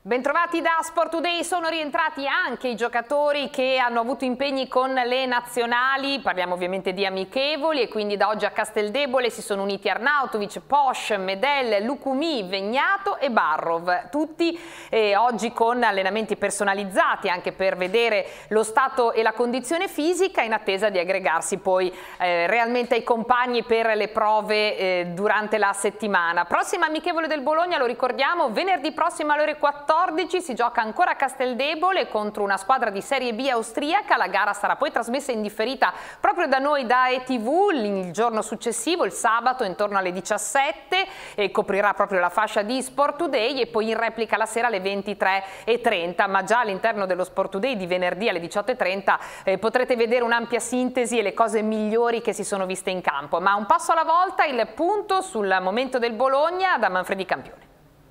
Bentrovati da Sport Today. Sono rientrati anche i giocatori che hanno avuto impegni con le nazionali, parliamo ovviamente di amichevoli, e quindi da oggi a Casteldebole si sono uniti Arnautovic, Posch, Medel, Lucumi, Vegnato e Barrov, tutti oggi con allenamenti personalizzati anche per vedere lo stato e la condizione fisica, in attesa di aggregarsi poi realmente ai compagni per le prove durante la settimana. Prossima amichevole del Bologna, lo ricordiamo, venerdì prossimo alle ore 14 si gioca ancora a Casteldebole contro una squadra di Serie B austriaca. La gara sarà poi trasmessa in differita proprio da noi da ETV il giorno successivo, il sabato intorno alle 17, e coprirà proprio la fascia di Sport Today, e poi in replica la sera alle 23:30, ma già all'interno dello Sport Today di venerdì alle 18:30 potrete vedere un'ampia sintesi e le cose migliori che si sono viste in campo. Ma un passo alla volta, il punto sul momento del Bologna da Manfredi Campione.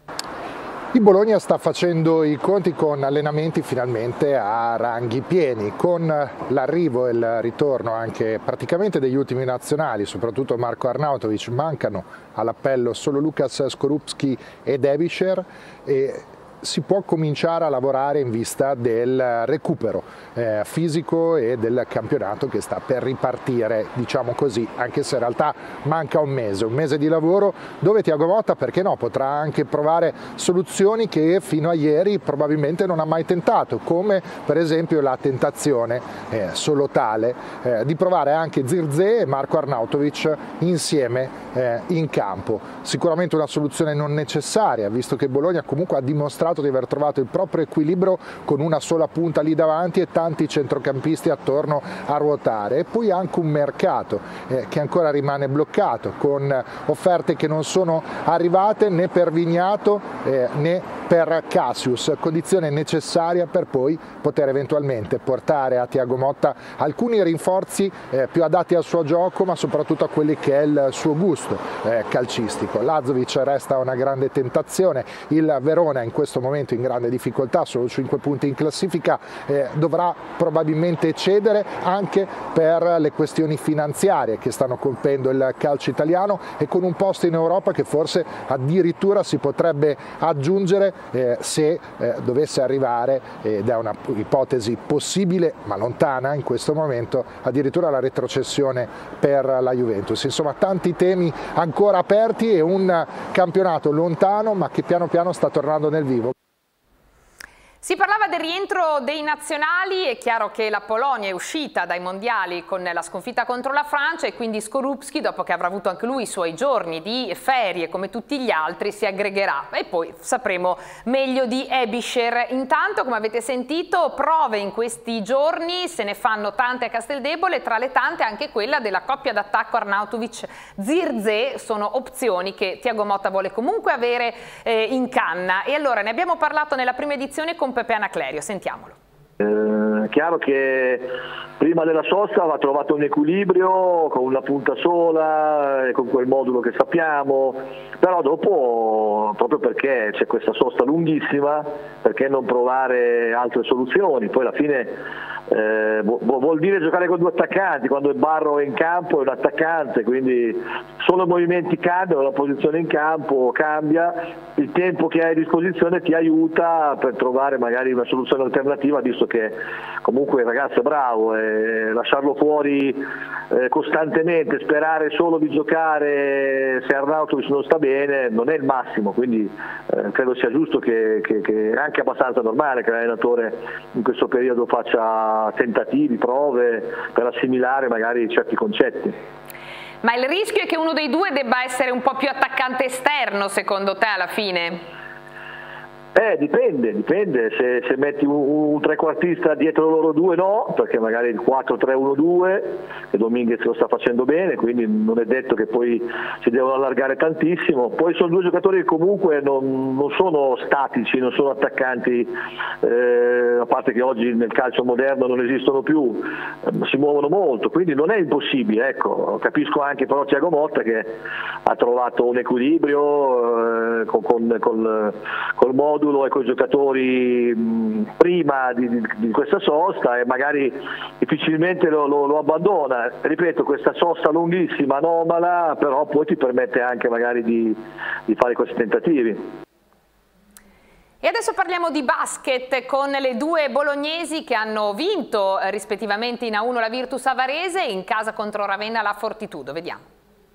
Il Bologna sta facendo i conti con allenamenti finalmente a ranghi pieni, con l'arrivo e il ritorno anche praticamente degli ultimi nazionali, soprattutto Marko Arnautovic. Mancano all'appello solo Lukas Skorupski ed Ebischer, e si può cominciare a lavorare in vista del recupero fisico e del campionato che sta per ripartire, diciamo così, anche se in realtà manca un mese di lavoro dove Thiago Motta, perché no, potrà anche provare soluzioni che fino a ieri probabilmente non ha mai tentato, come per esempio la tentazione solo tale di provare anche Zirkzee e Marko Arnautovic insieme in campo. Sicuramente una soluzione non necessaria, visto che Bologna comunque ha dimostrato di aver trovato il proprio equilibrio con una sola punta lì davanti e tanti centrocampisti attorno a ruotare, e poi anche un mercato che ancora rimane bloccato, con offerte che non sono arrivate né per Vignato né per Cassius, condizione necessaria per poi poter eventualmente portare a Thiago Motta alcuni rinforzi più adatti al suo gioco, ma soprattutto a quelli che è il suo gusto calcistico. Lazovic resta una grande tentazione, il Verona in questo momento in grande difficoltà, solo 5 punti in classifica, dovrà probabilmente cedere anche per le questioni finanziarie che stanno colpendo il calcio italiano, e con un posto in Europa che forse addirittura si potrebbe aggiungere se dovesse arrivare, ed è una ipotesi possibile ma lontana in questo momento, addirittura la retrocessione per la Juventus. Insomma, tanti temi ancora aperti e un campionato lontano ma che piano piano sta tornando nel vivo. Si parlava del rientro dei nazionali. È chiaro che la Polonia è uscita dai mondiali con la sconfitta contro la Francia, e quindi Skorupski, dopo che avrà avuto anche lui i suoi giorni di ferie come tutti gli altri, si aggregherà, e poi sapremo meglio di Ebischer. Intanto, come avete sentito, prove in questi giorni se ne fanno tante a Casteldebole, tra le tante anche quella della coppia d'attacco Arnautovic-Zirkzee. Sono opzioni che Thiago Motta vuole comunque avere in canna, e allora ne abbiamo parlato nella prima edizione con Pepe Anaclerio, sentiamolo. È chiaro che prima della sosta va trovato un equilibrio con una punta sola e con quel modulo che sappiamo, però dopo, proprio perché c'è questa sosta lunghissima, perché non provare altre soluzioni? Poi alla fine vuol dire giocare con due attaccanti, quando il Barro è in campo è un attaccante, quindi solo i movimenti cambiano, la posizione in campo cambia, il tempo che hai a disposizione ti aiuta per trovare magari una soluzione alternativa, visto che comunque il ragazzo è bravo, e lasciarlo fuori costantemente, sperare solo di giocare se Arnautovic non sta bene, non è il massimo, quindi credo sia giusto che è anche abbastanza normale che l'allenatore in questo periodo faccia tentativi, prove per assimilare magari certi concetti. Ma il rischio è che uno dei due debba essere un po' più attaccante esterno, secondo te, alla fine? Dipende, se metti un trequartista dietro loro due no, perché magari il 4-3-1-2, che Dominguez lo sta facendo bene, quindi non è detto che poi si devono allargare tantissimo. Poi sono due giocatori che comunque non sono statici, non sono attaccanti, a parte che oggi nel calcio moderno non esistono più, si muovono molto, quindi non è impossibile. Ecco, capisco anche però Thiago Motta che ha trovato un equilibrio col modulo e con i giocatori prima di questa sosta, e magari difficilmente lo abbandona. Ripeto, questa sosta lunghissima, anomala, però poi ti permette anche magari di fare questi tentativi. E adesso parliamo di basket con le due bolognesi che hanno vinto rispettivamente in A1 la Virtus a Varese e in casa contro Ravenna la Fortitudo. Vediamo.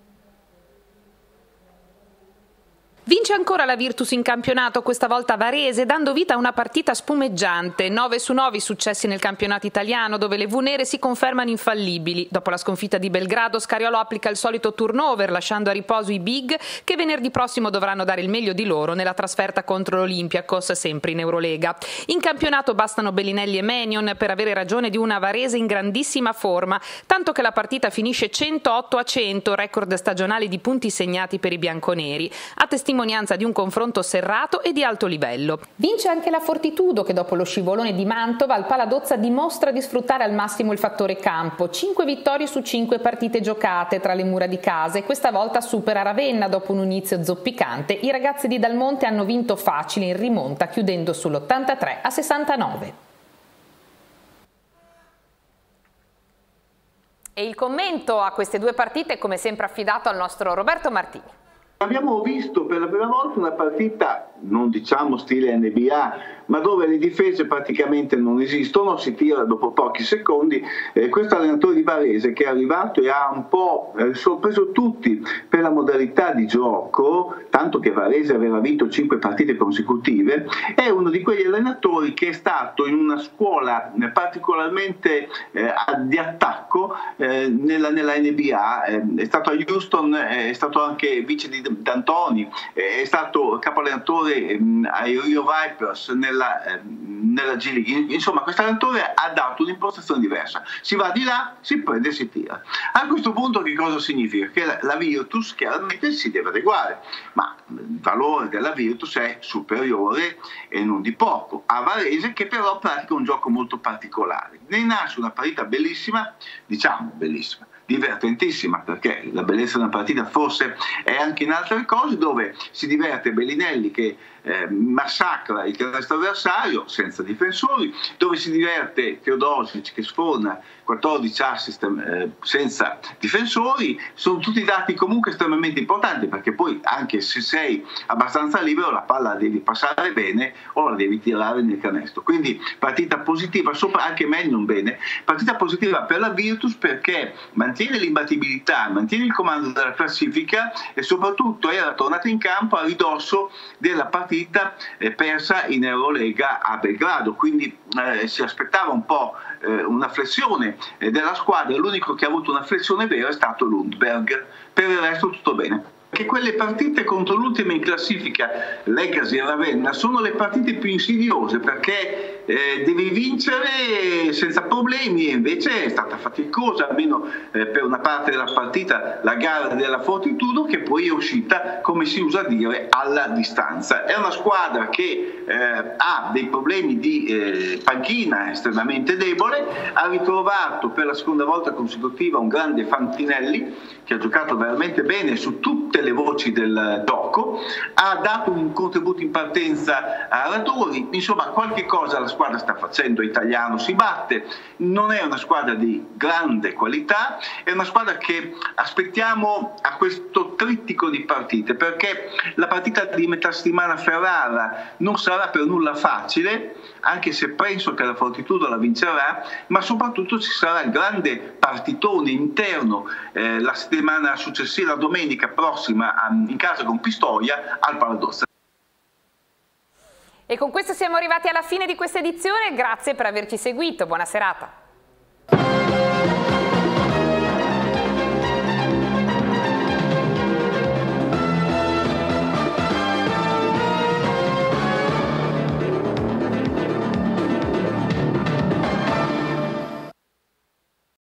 Vince ancora la Virtus in campionato, questa volta a Varese, dando vita a una partita spumeggiante. 9 su 9 successi nel campionato italiano, dove le V-nere si confermano infallibili. Dopo la sconfitta di Belgrado, Scariolo applica il solito turnover, lasciando a riposo i big, che venerdì prossimo dovranno dare il meglio di loro nella trasferta contro l'Olympiakos, sempre in Eurolega. In campionato bastano Bellinelli e Menion per avere ragione di una Varese in grandissima forma, tanto che la partita finisce 108-100, record stagionale di punti segnati per i bianconeri. A testimonianza di un confronto serrato e di alto livello. Vince anche la Fortitudo, che dopo lo scivolone di Mantova al Paladozza dimostra di sfruttare al massimo il fattore campo. 5 vittorie su 5 partite giocate tra le mura di casa e questa volta supera Ravenna dopo un inizio zoppicante. I ragazzi di Dalmonte hanno vinto facile in rimonta, chiudendo sull'83-69. E il commento a queste due partite è come sempre affidato al nostro Roberto Martini. Abbiamo visto per la prima volta una partita, non diciamo stile NBA, ma dove le difese praticamente non esistono, si tira dopo pochi secondi. Questo allenatore di Varese che è arrivato e ha un po' sorpreso tutti per la modalità di gioco, tanto che Varese aveva vinto 5 partite consecutive, è uno di quegli allenatori che è stato in una scuola particolarmente di attacco nella NBA, è stato a Houston, è stato anche vice di D'Antoni, è stato capoallenatore ai Rio Vipers nella G League. Insomma, questo allenatore ha dato un'impostazione diversa, si va di là, si prende e si tira. A questo punto che cosa significa? Che la Virtus chiaramente si deve adeguare, ma il valore della Virtus è superiore e non di poco a Varese, che però pratica un gioco molto particolare. Ne nasce una partita bellissima, diciamo bellissima, divertentissima, perché la bellezza di una partita forse è anche in altre cose, dove si diverte Bellinelli che massacra il canestro avversario senza difensori, dove si diverte Teodosic che sforna 14 assist senza difensori. Sono tutti dati comunque estremamente importanti, perché poi anche se sei abbastanza libero la palla la devi passare bene o la devi tirare nel canestro. Quindi partita positiva, sopra anche Menion bene, partita positiva per la Virtus perché mantiene l'imbattibilità, mantiene il comando della classifica e soprattutto era tornata in campo a ridosso della partita persa in Eurolega a Belgrado, quindi si aspettava un po' una flessione della squadra. L'unico che ha avuto una flessione vera è stato Lundberg, per il resto tutto bene. Che quelle partite contro l'ultima in classifica, Legacy e Ravenna, sono le partite più insidiose, perché devi vincere senza problemi, e invece è stata faticosa, almeno per una parte della partita, la gara della Fortitudo, che poi è uscita, come si usa dire, alla distanza. È una squadra che ha dei problemi di panchina estremamente debole, ha ritrovato per la seconda volta consecutiva un grande Fantinelli, che ha giocato veramente bene su tutte le voci del gioco, ha dato un contributo in partenza a Radori. Insomma, qualche cosa la squadra sta facendo. Italiano si batte, non è una squadra di grande qualità, è una squadra che aspettiamo a questo trittico di partite, perché la partita di metà settimana a Ferrara non sarà per nulla facile, anche se penso che la Fortitudo la vincerà, ma soprattutto ci sarà il grande partitone interno la settimana successiva, domenica prossima, in casa con Pistoia al Paladozza. E con questo siamo arrivati alla fine di questa edizione, grazie per averci seguito, buona serata.